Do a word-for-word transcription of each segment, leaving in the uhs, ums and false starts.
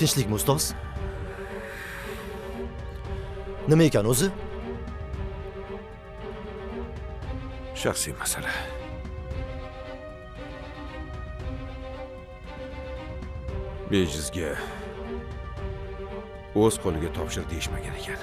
Tinchlikmi ustoz? Nima ekan o'zi? Shaxsiy masala. Bejizga o'z qo'liga topshir deyishmagan ekan.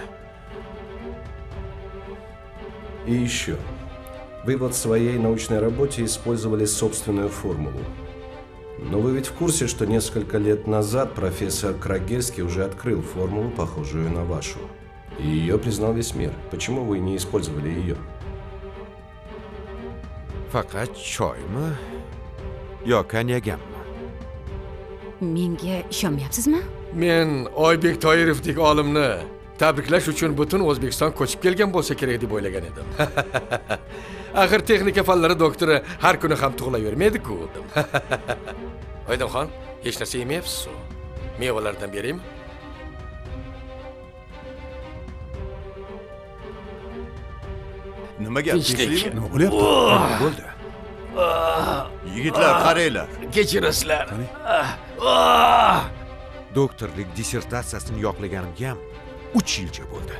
И еще. Вы вот в своей научной работе использовали собственную формулу. Но вы ведь в курсе, что несколько лет назад профессор Крагельский уже открыл формулу, похожую на вашу. И ее признал весь мир. Почему вы не использовали ее? Faqat choymi yo konyagammi? Menga ishonmayapsizmi? Men Oybek Toyirovdek olimni tabriklash uchun butun O'zbekiston ko'chib kelgan bo'lsa kerak deb o'ylagan edim. Axir texnika fanlari doktori har kuni ham tug'ilavermaydi-ku. Oydinxon, hech narsa yemayapsiz-ku. Mevalardan beraymi? Nima gap? Tinchlik. Nima bo'lyapti? Nima bo'ldi? Yigitlar, qaranglar. Kechirasizlar. Doktorlik dissertatsiyasini yoqlaganimga ham uch yilcha bo'ldi.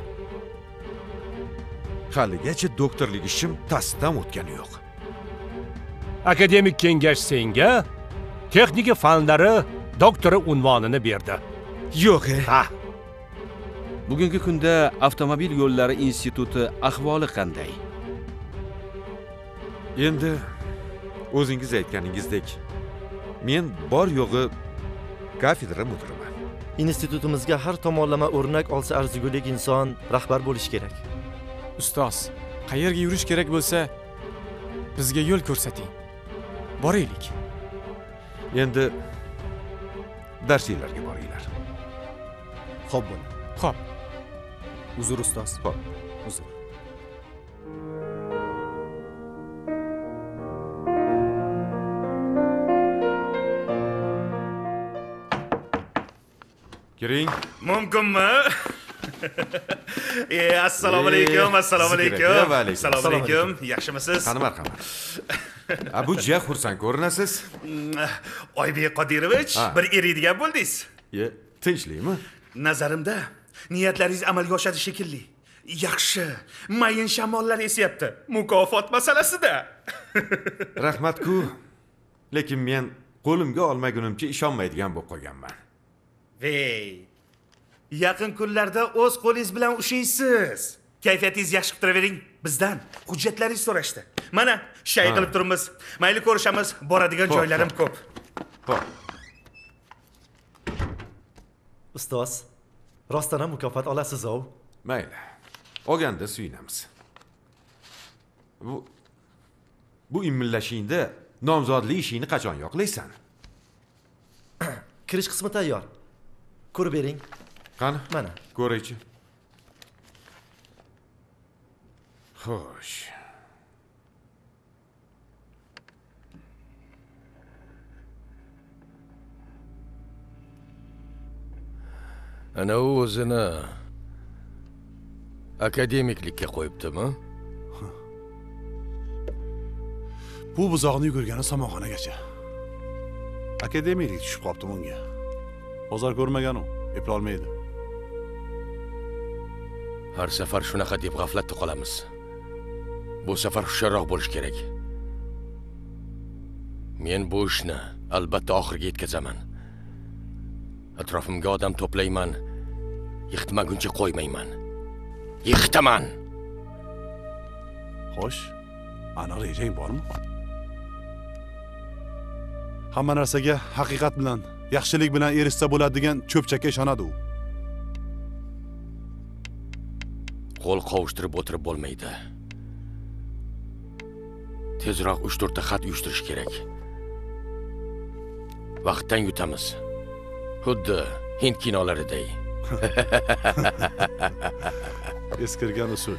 Haligacha doktorlik ishim tasdiqdan o'tgani yo'q. Akademik kengash senga texnika fanlari doktori unvonini berdi. Yo'q, ha. Bugungi kunda avtomobil yo'llari instituti ahvoli qanday? Endi o'zingiz aytganingizdek, men bor yo'g'i kafedra mudiriman. Institutimizga har tomonlama o'rnak olsa arzigulik inson rahbar bo'lishi kerak. Ustoz, qayerga yurish kerak bo'lsa, bizga yo'l ko'rsating. Boraylik. Endi darsliklarga boringlar. Xo'p bo'ldi. Xo'p. Uzr ustoz. Xo'p. Uzr. Kiring. Mumkinmi? E, assalomu alaykum, assalomu alaykum. Assalomu alaykum. Yaxshimisiz? Qani marhamat. A bu juda xursand ko'rinasiz. Oybek Qodirovich, bir eriydigan bo'ldingiz. Ye, tinchlikmi? Nazarimda niyatlaringiz amalga oshadi shekilli. Yaxshi, mayin shamollar esyapti. Mukofot masalasida. Rahmat-ku. Lekin men qo'limga olmagunimcha ishonmaydigan bo'lib qolganman. Vey. Yaqin kunlarda o'z qo'lingiz bilan ushaysiz. Kayfiyatingiz yaxshi qilib turavering. Bizdan hujjatlaringizni so'rashdi. Mana, shay qilib turibmiz. Mayli ko'rishamiz, boradigan joylarim ko'p. Xo'p. Ustoz, rostdan ham mukofot olasiz-ov. Mayli. Olganda suyunamiz. Bu bu imillashingda nomzodlik ishingni qachon yoqlaysan? Kirish qismi tayyor. Ko'rib bering. Qani? Mana. Ko'raychi. Xo'sh. Ana o'zini akademiklikka qo'yibdimi? Bu buzoqni yugurgani samoxonagacha. Akademiyalik tushib qopti bunga. Bozor ko'rmagan u, eplolmaydi. Har safar shunaqa deb g'aflatda qolamiz. Bu safar hushyorroq bo'lish kerak. Men bu ishni albatta oxiriga yetkazaman. Atrofimga odam to'playman. Yiqitmaguncha qo'ymayman. Yiqitaman. Xo'sh, aniq rejang bormi? Hamma narsaga haqiqat bilan, yaxshilik bilan erishsa bo'ladi degan cho'pchakka ishonadi u. Qo'l qovushtirib o'tirib bo'lmaydi. Tezroq uch to'rt ta xat uyushtirish kerak. Vaqtdan yutamiz. Xuddi Hind kinolariday. Eskirgan usul.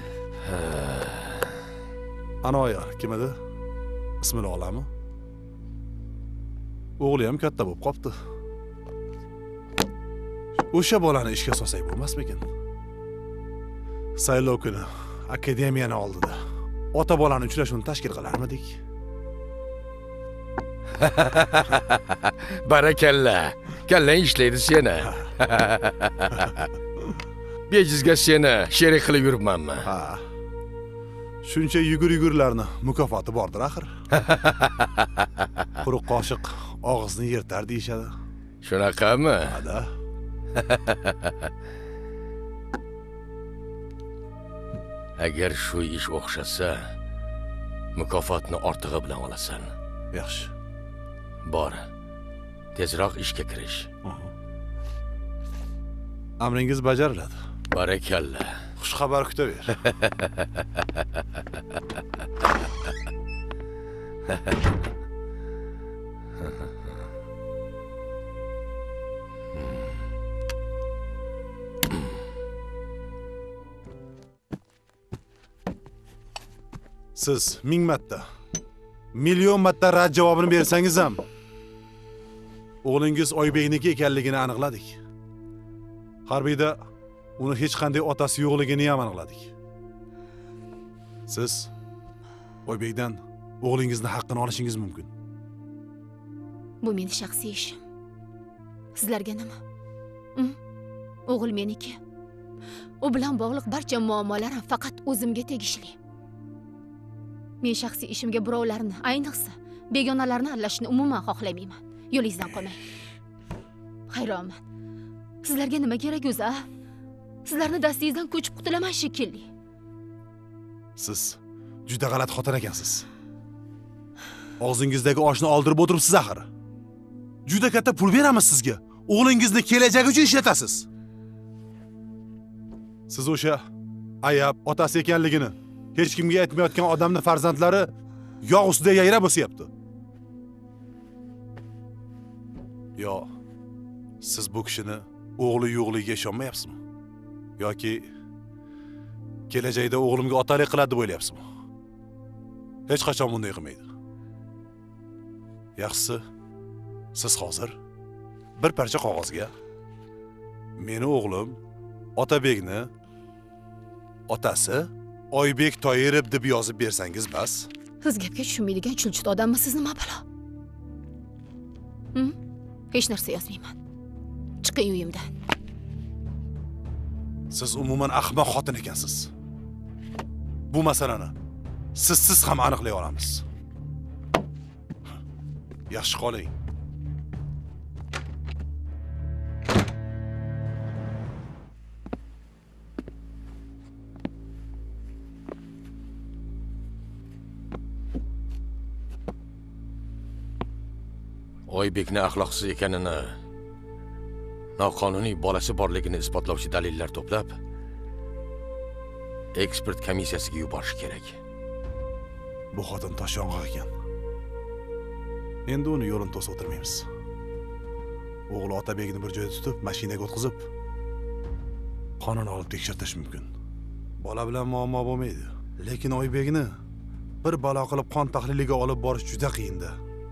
Anoyar kim edi? Ismini olami? O'g'li ham katta bo'lib qopti. O'sha bolani ishga solsak bo'lmasmikin? Saylov kuni akademiyani oldida ota bolani uchrashuvini tashkil qilarmidik? Barakalla. kallang ishlaydi seni. Bejizga seni sherik qilib yuribmanmi? Ha. Shuncha yugur-yugurlarni mukofoti bordir axir. Quruq qoshiq og'izni yirtar deyshadi. Shunaqami? Ha-da. Agar shu ish o'xshasa, mukofotni ortig'i bilan olasan. Yaxshi. Bor. Tezroq ishga kirish. Amringiz bajariladi. Barakalla. Xush xabar kutaver. Siz ming marta, million marta rad javobini bersangiz ham o'g'lingiz Oybekniki ekanligini aniqladik. Harbiyda uni hech qanday otasi yo'qligini ham aniqladik. Siz Oybekdan o'g'lingizni haqqini olishingiz mumkin. Bu meni shaxsiy ishim. Sizlarga nima? O'g'il meniki. U bilan bog'liq barcha muammolar ham faqat o'zimga tegishli. Men shaxsiy ishimga birovlarni, ayniqsa begonalarni aralashishni umuman xohlamayman. Yo'lingizdan qolmang. Hayronman. Sizlarga nima kerak o'zi, a? Sizlarni dastingizdan ko'chib qutulaman shekilli. Siz juda g'alati xotin ekansiz. Og'zingizdagi oshni oldirib o'tiribsiz axir. Juda katta pul beramiz sizga. O'g'lingizni kelajagi uchun ishlatasiz. Siz o'sha ayab otasi ekanligini hech kimga aytmayotgan odamning farzandlari yog' ustida yayrab o'syapti. Yo, siz bu kishini o'g'li yo'qligiga ishonmayapsizmi? Yoki kelajakda o'g'limga otalik qiladi deb o'ylayapsizmi? Hech qachon bunday qilmaydi. Yaxshisi, siz hozir bir parcha qog'ozga meni o'g'lim Otabekni otasi Oybek Toyirov deb yozib bersangiz bas. Siz gapga tushunmaydigan chulchut odamsiz, nima balo? Hm? Hech narsa yozmayman. Chiqing uyimdan. Siz umuman ahmoq xotin ekansiz. Bu masalani sizsiz ham aniqlay olamiz. Yaxshi qoling. Oybekni axloqsiz ekanini, noqonuniy bolasi borligini isbotlovchi dalillar to'plab, ekspert komissiyasiga yuborish kerak. Bu xotin toshyo'ng'oq ekan. Endi uni yo'lini to'sib o'tirmaymiz. O'g'li Otabekni bir joyda tutib, mashinaga o'tkazib, qonun olib tekshirtish mumkin. Bola bilan muammo bo'lmaydi, lekin Oybekni bir balo qilib qon tahliliga olib borish juda qiyin-da.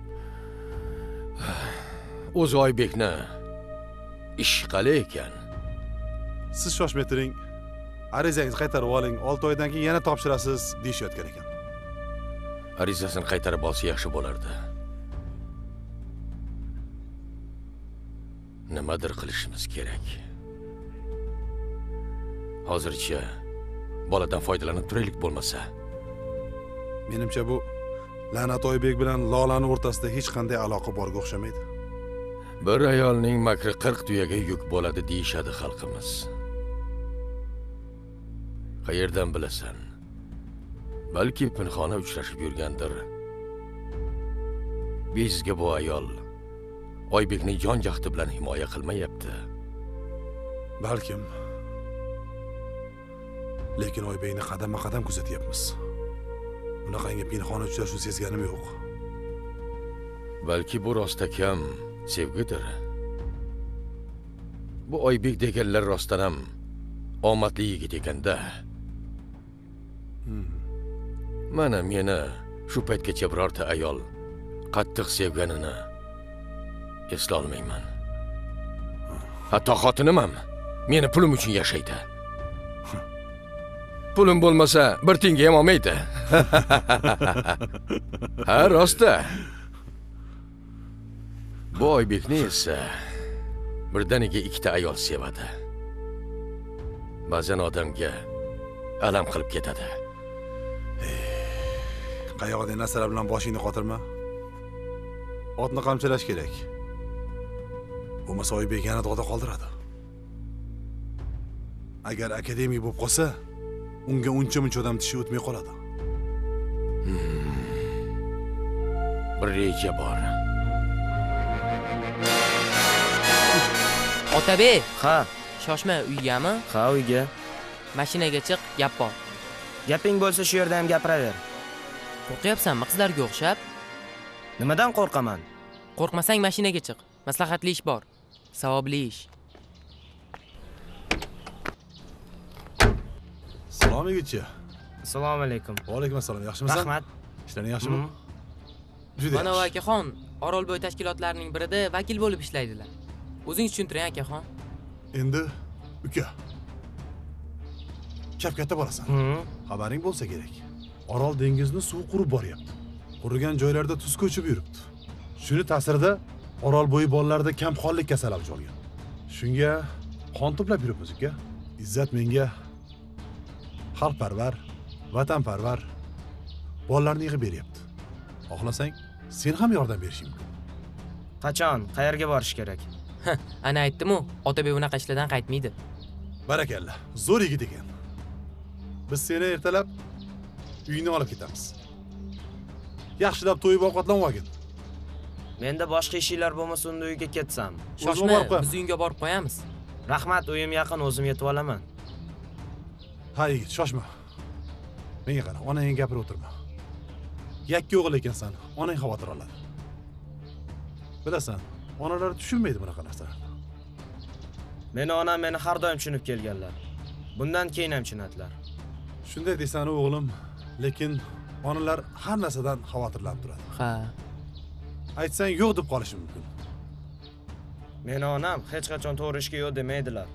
O'zi Oybekni ish qalay ekan? Siz shoshmay turing. Arizangizni qaytarib oling, olti oydan keyin yana topshirasiz deyishayotgan ekan. Arizasini qaytarib olsa yaxshi bo'lardi. Nimadir qilishimiz kerak. Hozircha boladan foydalanib turaylik bo'lmasa. Menimcha bu La'nat Oybek bilan Lolani o'rtasida hech qanday aloqa borga o'xshamaydi. Bir ayolning makri qirq tuyaga yuk bo'ladi deyshadi xalqimiz. Qayerdan bilasan? Balki pinhona uchrashib yurgandir. Bizga bu ayol Oybekni jon jahdi bilan himoya qilmayapti. Balkim. Lekin Oybekni qadama-qadam kuzatyapmiz. Bunaqangi pinhona uchrashuv sezganim yo'q. Balki bu rostakam sevgidir. Bu Oybek deganlar rostdan ham omadli yigit ekanda. Hmm. Mana meni shu paytgacha birorta ayol qattiq sevganini esla olmayman. Hatto xotinim ham meni pulim uchun yashaydi. Pulim bo'lmasa bir tiyinga ham olmaydi. Ha, rosta. Bu Oybekni esa birdaniga ikkita ayol sevadi. Ba'zan odamga alam qilib ketadi. Qayoqdagi narsalar bilan boshingni qotirma. Otni qamchilash kerak. Bo'lmasa Oybek yana dog'da qoldiradi. Agar akademik bo'lib qolsa, unga uncha-muncha odam tishi o'tmay qoladi. Bir reja bor. Otabek, ha, shoshma, uygami? Ha, uyga. Mashinaga chiq, gap bor. Gaping bo'lsa shu yerda ham gapiraver. Qo'rqyapsanmi qizlarga o'xshab? Nimadan qo'rqaman? Qo'rqmasang mashinaga chiq. Maslahatli ish bor. Savobli ish. Salom yigitcha. Assalomu alaykum. Va alaykum assalom. Yaxshimisan? Rahmat. Ishlaring yaxshimi? Juda Mana yaxshi. akaxon, Orolbo'y tashkilotlarining birida vakil bo'lib ishlaydilar. O'zingiz tushuntiring akaxon. Endi uka. Kap-katta bo'lasan. Xabaring bo'lsa kerak. Orol dengizni suv qurib boryapti. Qurigan joylarda tuz ko'chib yuribdi. Shuni ta'sirida Orolbo'yi bolalarda kamqonlik kasali avj olgan. Shunga qon to'plab yuribmiz uka. Izzat menga xalqparvar, vatanparvar bolalarni yig'ib beryapti. Xohlasang, sen ham yordam berishing mumkin. Qachon, qayerga borish kerak? Ana aytdim-ku, Otabek unaqa ishlardan qaytmaydi. Barakalla, zo'r yigit ekan. Biz seni ertalab uyingni olib ketamiz. Yaxshilab to'yib ovqatlanib olgin. Menda boshqa ishlar bo'lmasa unda uyga ketsam. Shoshma, biz uyingga borib qo'yamiz. Rahmat, uyim yaqin, o'zim yetib olaman. Ha yigit, shoshma. Menga qara, onang gapirib o'tirma. Yakka o'g'il ekansan, onang xavotir oladi. Bilasan, onalar tushunmaydi bunaqa narsalarni. Meni onam meni har doim tushunib kelganlar. Bundan keyin ham tushunadilar. Shunday desan o'g'lim, lekin onalar har narsadan xavotirlanib turadi. Ha. Aytsang yo'q deb qolishi mumkin. Meni onam hech qachon to'g'ri ishga yo'q demaydilar.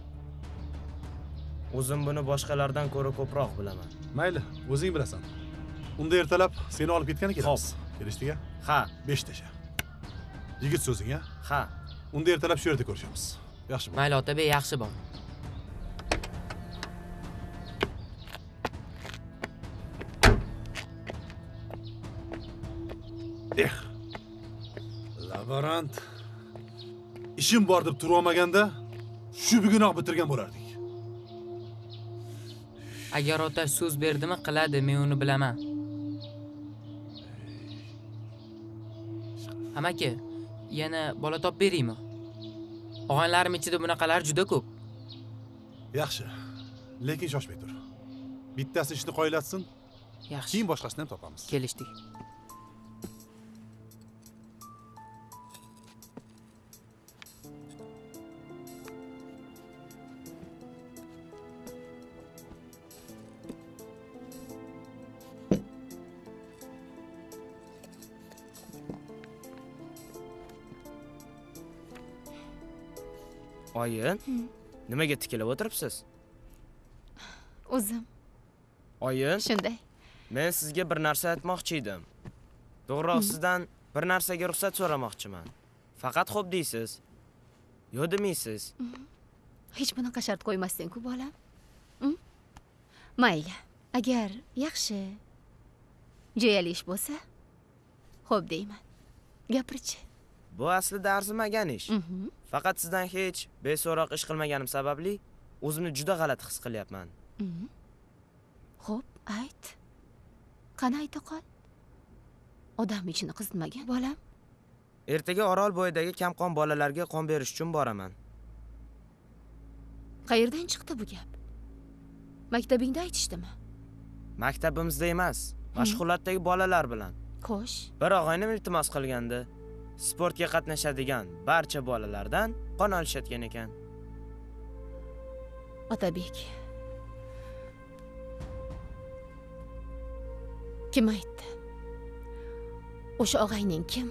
O'zim buni boshqalardan ko'ra ko'proq bilaman. Mayli, o'zing bilasan. Unda ertalab seni olib ketgan ekanmiz. Kelishdikka? Ha, besh tasha. Yigit so'zing, ha? Ha. Unda ertalab shu yerda ko'rishamiz. Yaxshimi? Mayli Otabek, yaxshi bor. Eh. Laborant. Ishim bor deb turib olmaganda, shu bugunoq bitirgan bo'lardik. Agar ota so'z berdimi, qiladi, men uni bilaman. Amaki, yana bola topib beraymi? Og'aylarim ichida bunaqalar juda ko'p. Yaxshi, lekin shoshmay tur. Bittasi ishni qoyillatsin. Yaxshi. Keyin boshqasini ham topamiz. Kelishdik. Oyi, nimaga tikilib o'tiribsiz? O'zim. Oyi, Shunday. men sizga bir narsa aytmoqchi edim. To'g'riroq sizdan bir narsaga ruxsat so'ramoqchiman. Faqat xo'p deysiz. Yo'q demaysiz. Hech bunaqa shart qo'ymasding-ku, bolam. Mayli. Agar yaxshi jo'yali ish bo'lsa, xo'p deyman. Gapirchi. Bu aslida arzimagan ish. Faqat sizdan hech beso'roq ish qilmaganim sababli o'zimni juda g'alati his qilyapman. Xo'p, ayt. Qani ayta qol. Odam ichini qizitmagan bolam. Ertaga Orol bo'yidagi kamqon bolalarga qon berish uchun boraman. Qayerdan chiqdi bu gap? Maktabingda aytishdimi? Maktabimizda emas, mashg'ulotdagi bolalar bilan. Xo'sh. Bir og'aynim iltimos qilgandi. Sportga qatnashadigan barcha bolalardan qon olishayotgan ekan. Otabek. Kim aytdi? O'sha og'ayning kim?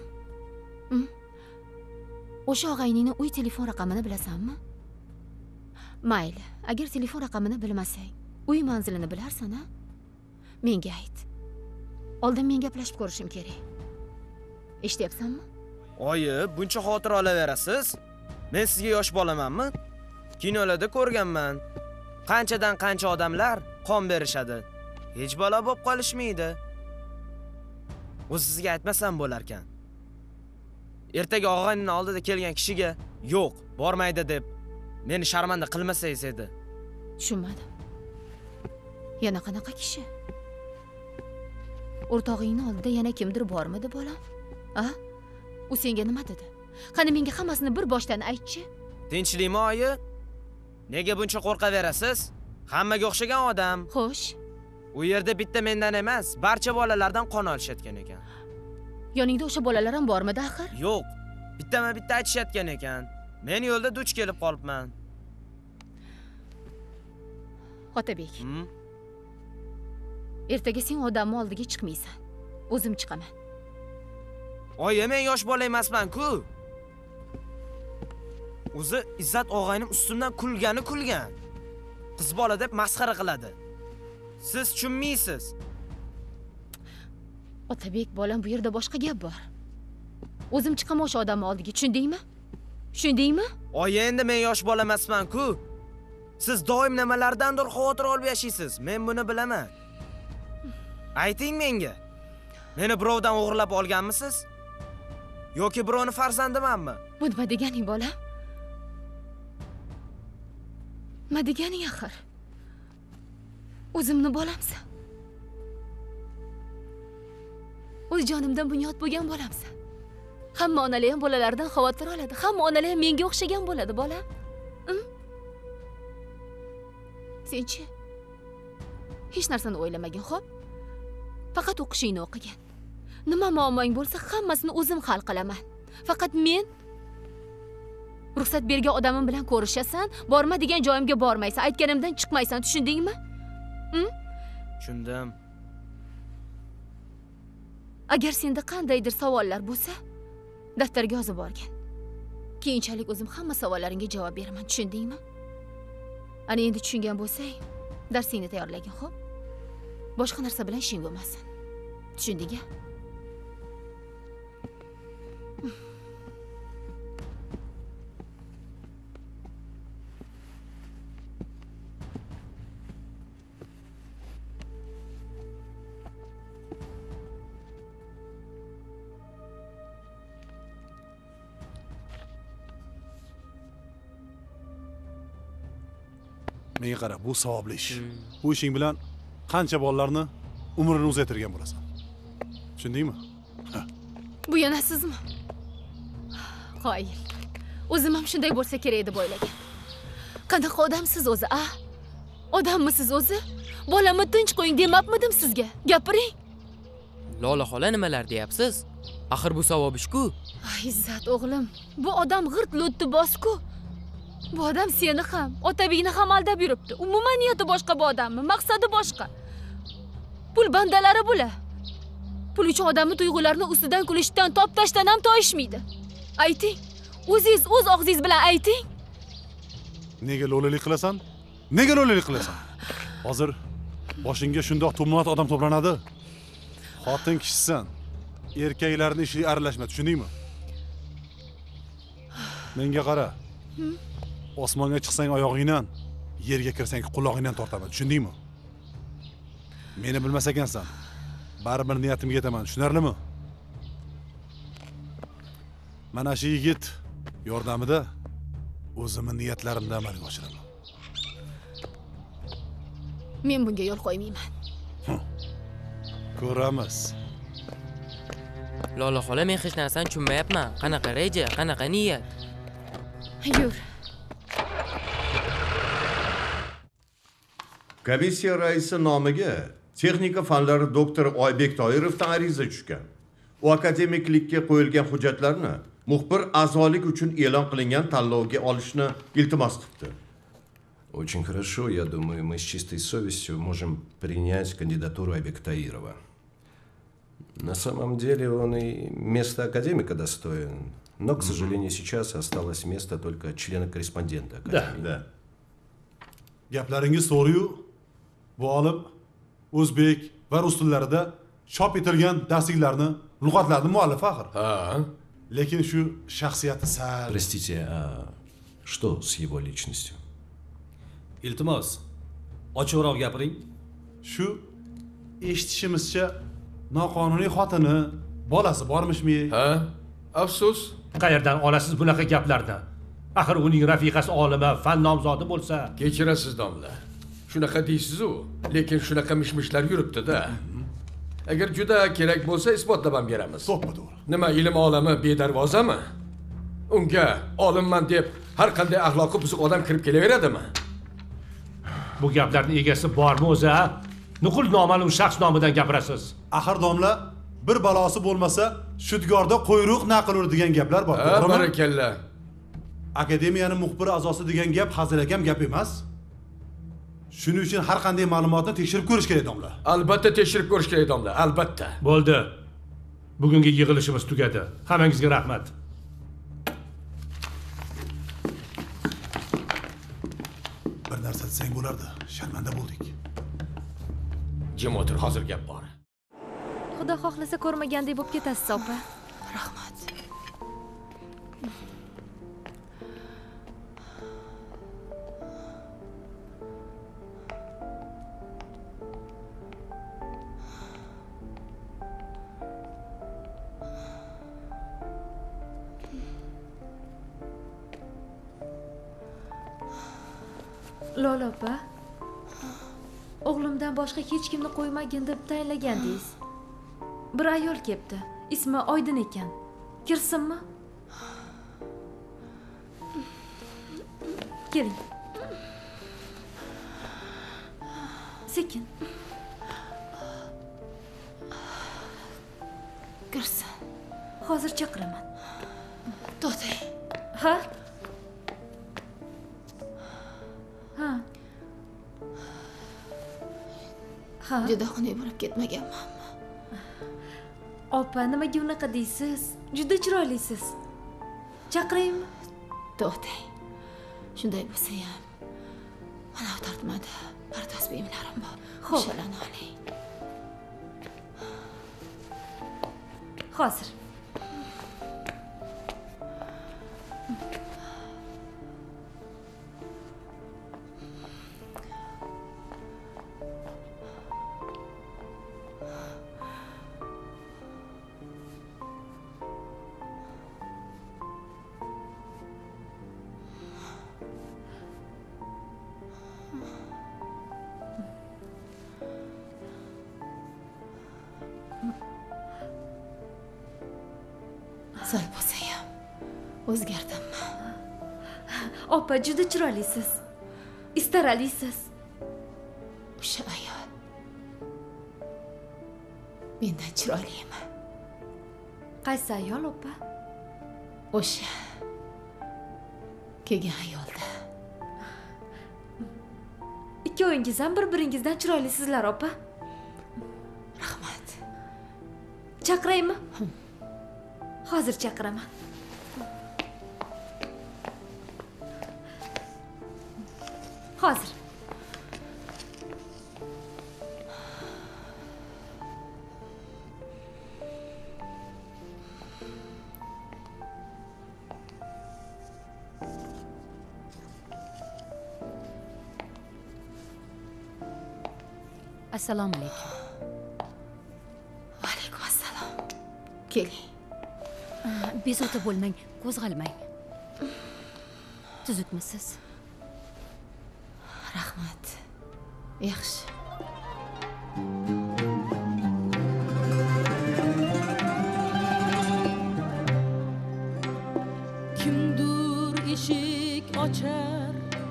O'sha og'ayningning uy telefon raqamini bilasanmi? Mayli, agar telefon raqamini bilmasang, uy manzilini bilarsan-a? Menga ayt. Oldin men gaplashib ko'rishim kerak. Eshityapsanmi? Oyi, buncha xavotir olaverasiz? Men sizga yosh bolamanmi? Kinolarda ko'rganman. Qanchadan qancha odamlar qon berishadi. Hech bola bo'lib qolishmaydi. O'zi sizga aytmasam bo'lar ekan. Ertaga og'ayning oldida kelgan kishiga yo'q, bormaydi deb meni sharmanda qilmasangiz edi. Tushunmadim. Yana qanaqa kishi? O'rtog'ingning oldida yana kimdir bormidi bolam? A? U senga nima dedi? Qani menga hammasini bir boshdan aytchi. Tinchlikmi oyi? Nega buncha qo'rqaverasiz? Hammaga o'xshagan odam. Xo'sh. U yerda bitta mendan emas, barcha bolalardan qon olishayotgan ekan. Yoningda o'sha bolalar ham bormidi axir? Yo'q. Bittama-bitta aytishayotgan ekan. Men yo'lda duch kelib qolibman. Otabek. Ertaga sen odamni oldiga chiqmaysan. O'zim chiqaman. Oyi, men yosh bola emasman-ku. O'zi Izzat og'aynim ustimdan kulgani kulgan. Qiz bola deb masxara qiladi. Siz tushunmaysiz. Otabek, bolam, bu yerda boshqa gap bor. O'zim chiqaman o'sha odamni oldiga, tushundingmi? Tushundingmi? Oyi, endi men yosh bola emasman-ku. Siz doim nimalardandir xavotir olib yashaysiz. Men buni bilaman. Ayting menga. Meni birovdan o'g'irlab olganmisiz? Yoki birovni farzandimanmi? Bu nima deganing, bolam? Nima deganing axir? O'zimni bolamsan. O'z jonimdan bunyod bo'lgan bolamsan. Hamma onalar ham bolalardan xavotir oladi. Hamma onalar ham menga o'xshagan bo'ladi, bolam. Senchi? Hech narsani o'ylamagin, xo'p? Faqat o'qishingni o'qigan. Nima muammong bo'lsa, hammasini o'zim hal qilaman. Faqat men ruxsat bergan odamim bilan ko'rishasan, borma degan joyimga bormaysan, aytganimdan chiqmaysan, tushundingmi? Hm? Tushundim. Agar senda qandaydir savollar bo'lsa, daftarga yozib borgin. Keyinchalik o'zim hamma savollaringga javob beraman, tushundingmi? Ana endi tushungan bo'lsang, darsingni tayyorlagin, xo'p? Boshqa narsa bilan ishing bo'lmasin. Tushunding-a? Menga qara, bu savobli ish. Bu ishing bilan qancha bolalarni umrini uzaytirgan bo'lasan. Tushundingmi? Bu yana sizmi? Qoyil. O'zim ham shunday bo'lsa kerak deb o'ylagan. Qanaqa odamsiz o'zi, a? Odammisiz o'zi? Bolamni tinch qo'ying demabmidim sizga? Gapiring. Lola xola nimalar deyapsiz? Axir bu savob ish-ku. Ay, Izzat o'g'lim, bu odam g'irt lo'tni bos-ku. Bu odam seni ham, Otabekni ham aldab yuribdi. Umuman niyati boshqa bu odammi? Maqsadi boshqa. Pul bandalari bular. Pul uchun odamni tuyg'ularini ustidan kulishdan, top tashdan ham toyishmaydi. Ayting. O'zingiz o'z og'zingiz bilan ayting. Nega lo'lalik qilasan? Nega lo'lalik qilasan? Hozir boshingga shundoq tumonat odam to'planadi. Xotin kishisan. Erkaklarning ishiga aralashma, tushundingmi? Menga qara. Osmonga chiqsang oyog'ingdan, yerga kirsang quloqingdan tortaman, tushundingmi? Meni bilmas ekansan. Baribir niyatimga yetaman, tushunarlimi? Mana shu yigit yordamida o'zimning niyatlarimni amalga oshiraman. Men bunga yo'l qo'ymayman. Ko'ramiz. Lola xola, men hech narsani tushunmayapman. Qanaqa reja, qanaqa niyat? Yur. Komissiya raisi nomiga texnika fanlari doktori Oybek Toyirovdan ariza tushgan. U akademiklikka qo'yilgan hujjatlarni muxbir a'zolik uchun e'lon qilingan tanlovga olishni iltimos qildi. Очень хорошо, я думаю, мы с чистой совестью можем принять кандидатуру Айбека Таирова. На самом деле он и место академика достоин, но, к сожалению, сейчас осталось место только члена-корреспондента академии. Да, да. Gaplaringiz to'g'ri-yu. Bu olim o'zbek va rus tillarida chop etilgan darsliklarni, lug'atlarning muallifi axir. Ha. Lekin shu shaxsiyati sal. Простите, а Что с его lичностью? Iltimos, ochiqroq gapiring. Shu eshitishimizcha noqonuniy xotini, bolasi bormishmi? Ha? Afsus. Qayerdan olasiz bunaqa gaplarni? Axir uning rafiqasi olima, fan nomzodi bo'lsa. Kechirasiz domla. Shunaqa deysiz-u, lekin shunaqa mishmishlar yuribdi-da. Agar juda kerak bo'lsa isbotlab ham beramiz. To'ppa-to'g'ri. Nima ilm olami bedarvozami? Unga olimman deb har qanday axloqi buzuq odam kirib kelaveradimi? Bu gaplarning egasi bormi o'zi? Nuqul noma'lum shaxs nomidan gapirasiz. Axir domla, bir balosi bo'lmasa, shudgorda qo'yruq naqilur degan gaplar bor, to'g'rimi? Barakalla. Akademiyaning muxbir a'zosi degan gap hazilakam gap emas. Shuning uchun har qanday ma'lumotni tekshirib ko'rish kerak, domla. Albatta tekshirib ko'rish kerak, domla, albatta. Bo'ldi. Bugungi yig'ilishimiz tugadi. Hammangizga rahmat. Bir narsa desang bo'lardi, sharmanda bo'ldik. Jim o'tir, hozir gap bor. Xudo xohlasa ko'rmaganday bo'lib ketasiz, opa. Rahmat. Lola opa, o'g'limdan boshqa hech kimni qo'ymagin deb tayinlagandingiz. Bir ayol kelibdi. Ismi Oydin ekan. Kirsinmi? Keling. Sekin. Kirsin. Hozir chaqiraman. To'xtay. Ha? Ha. Ha. Juda xunuk bo'lib ketmaganmanmi? Opa, nimaga unaqa deysiz? Juda chiroylisiz. Chaqiraymi? To'xtay. Shunday bo'lsa ham mana tortmada pardoz buyumlarim bor. Xo'p. O'shalarni oling. Hozir. Sal bo'lsa ham o'zgardimmi? Opa, juda chiroylisiz. Istaralisiz. O'sha ayol mendan chiroylimi? Qaysi ayol, opa? O'sha kelgan ayolda. Ikkovingiz ham bir-biringizdan chiroylisizlar, opa. Rahmat. Chaqiraymi? Hozir chaqiraman. Hozir. Assalomu alaykum. Va alaykum assalom. Keling. Bezovta bo'lmang, qo'zg'almang. Tuzukmisiz? Rahmat. Yaxshi. Kimdir eshik ochar,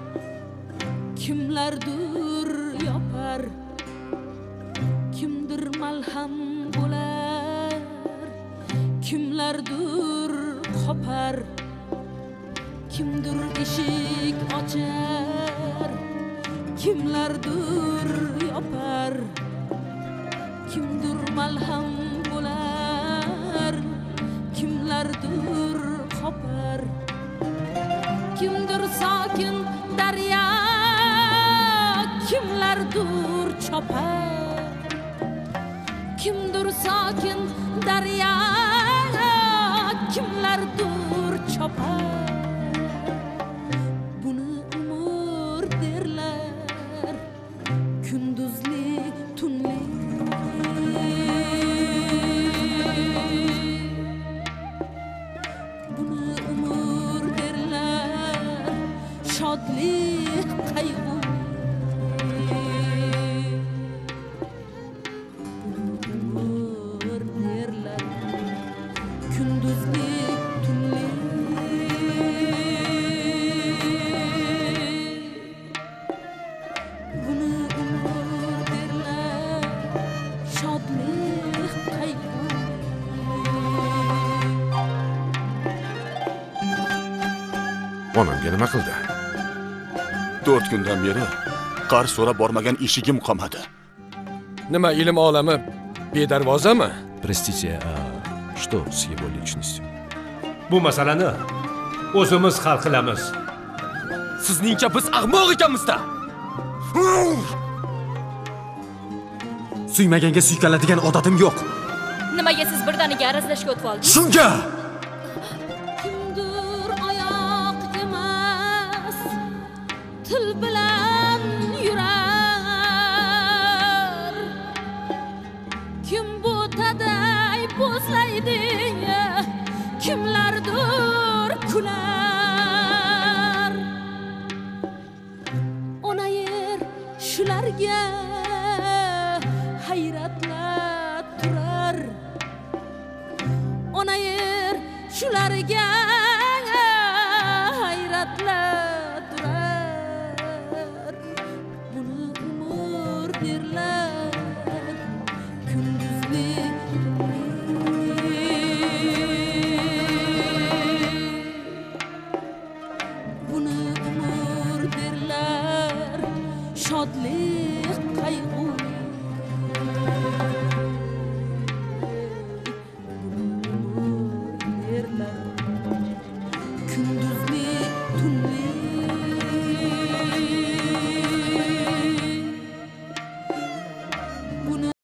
kimlardir yopar, kimdir malham bo'lar, kimlardir qopar, kimdir eshik ochar, kimlardir yopar, kimdir malham bo'lar, kimlardir qopar, kimdir sokin daryo, kimlardir chopar, kimdir sokin daryo, kimlardir chopar, onamga nima qildi? to'rt kundan beri qarz so'rab bormagan eshigim qolmadi. Nima, ilm olami bedarvozami? Простите, а что с его личностью? Bu masalani o'zimiz hal qilamiz. Sizningcha biz ahmoq ekanmiz-da? Suymaganga suykaladigan odatim yo'q. Nimaga siz birdaniga arazlashga o'tib oldingiz? Shunga! Kimdir oyoq emas, til bilan yurar. Kim bu taday bo'zlaydi, kimlardir kular. Ona yer shularga hayratla turar. Ona yer shularga hayratla turar. Buni umr derlar, kunduzli buni umr derlar, shodlik qayg'u